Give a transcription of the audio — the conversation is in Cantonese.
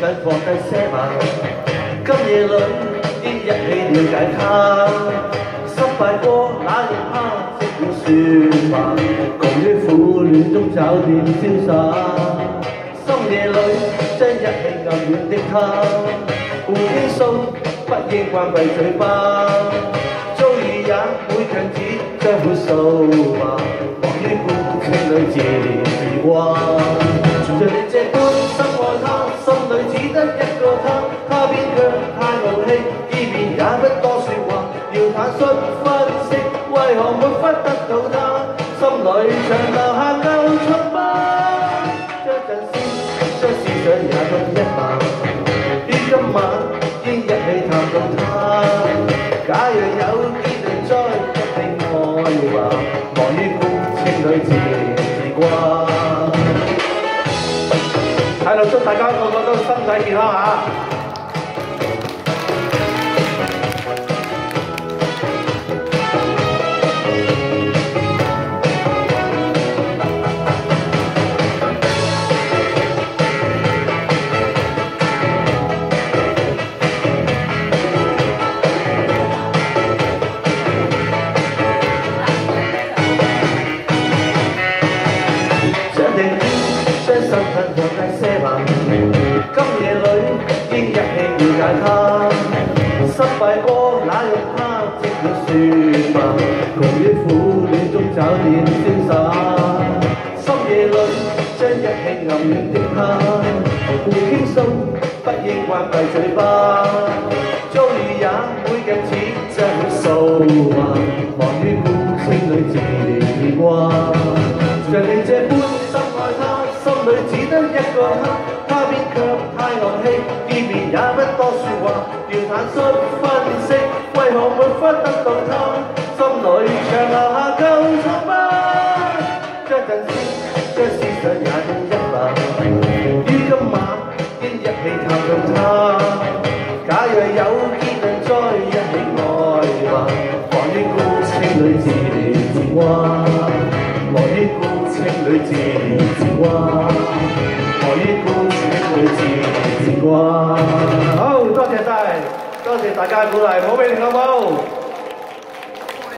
緊放低些晚，今夜裏應一起了解他。失敗過那日他即了説話，共於苦戀中找點瀟灑。深夜裏將一起暗戀的他，互傾訴，不應關閉嘴巴。遭遇也會強子，將會掃盲，忙於顧情侶自憐自掛。像你這般深愛他，心裏只得一個他，他偏卻太傲氣，見面也不多説話，要坦率分析，為何沒法得到他，心裏長留下舊瘡疤。將陣先，將思想也都一晚，於今晚應一起探到他。假若有結論再一起愛話，忙於顧情侶自憐自掛。喺度祝大家個個都身體健康嚇！將身份放低些晚，今夜裏應一起了解他。失敗過那日他即了説話，共於苦戀中找點瀟灑。深夜裏將一起暗戀的他，互傾訴，不應關閉嘴巴。遭遇也會近似將會掃盲，忙於顧情侶自憐自掛。像你這般深愛他，心裏只得一個他，他偏卻太傲氣，見面也不多説話，要坦率分析，為何沒法得到他，心裏長留下舊瘡疤。將陣先，將思想也都一晚，於今晚應一起探到他。假若有結論再一起愛話，忙於顧情侶自憐自掛。忙於顧情侶自憐自掛，忙於顧情侶自憐自掛。好，多謝晒，多謝大家鼓勵，冇俾你好冇？